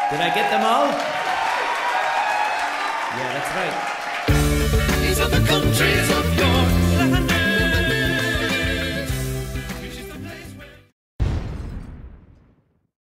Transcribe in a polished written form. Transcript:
Did I get them all? Yeah, that's right. These are the countries